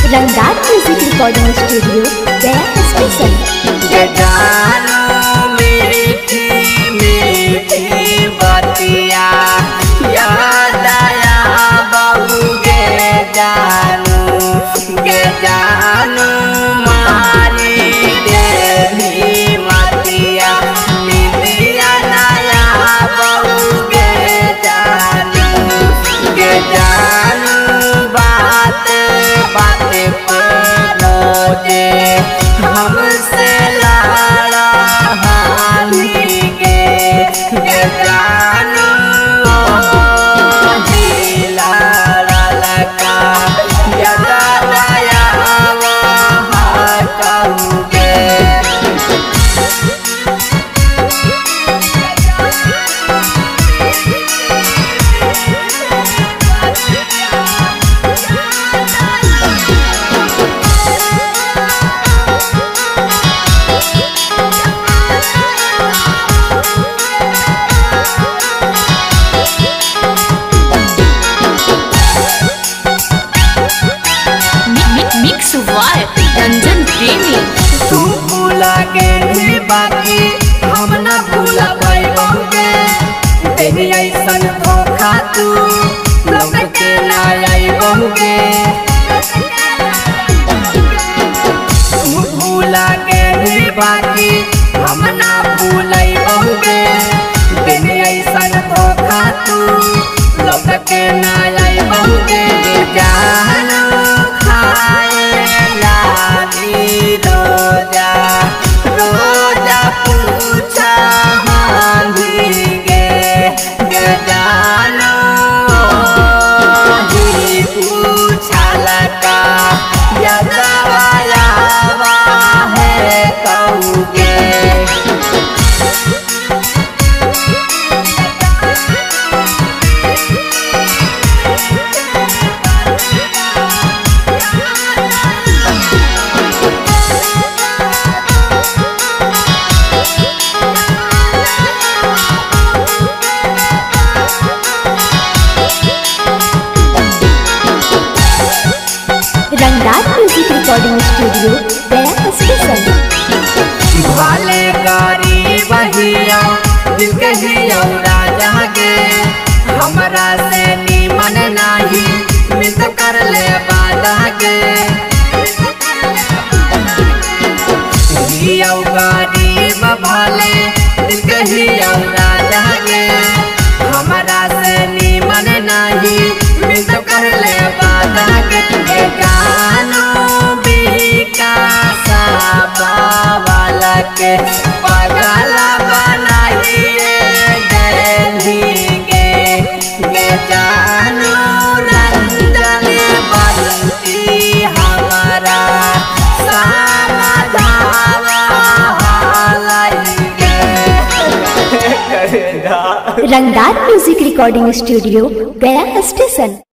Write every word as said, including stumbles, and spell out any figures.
रंगदार music recording studio Gaya station. जानो मीठी मीठी बतिया याद आया बहू गे जानू गे जानू मारी देवी मतिया निंदिया नया बहू गे जानू गे जानू बात बात पर रोजे हमसे लाड़ा हानी गे गे जानू जिला ललका यदा दया वहाँ कहूँगे। रंजन प्रेमी तू भूला के भी बाकी हम न भूला पाएंगे तेरी ऐसन धोखा तू लोग के ना आएंगे। तू भूला के भी बाकी हम न भूलेंगे तेरी ऐसन धोखा तू लोग के ना आएंगे। जानो रोजा रोजा पूछा हांगी गे गे जानो ही पूछा लगा यदा आया है कहूँगे। Rangdar music recording studio Gaya station. भाले गारी बहिया दिल कहिया राजा गे हमरा से नीमन नाही मित कर ले बादा गे। हिया गारी भाले दिल कहिया राजा गे हमरा से नीमन नाही मित कर ले बादा गे। गानो विकास बाबा के पागल बनाइए देंगे गे जानू रंजन बंसी हमारा समाधावा हालाइगे। Rangdar music recording studio Gaya station.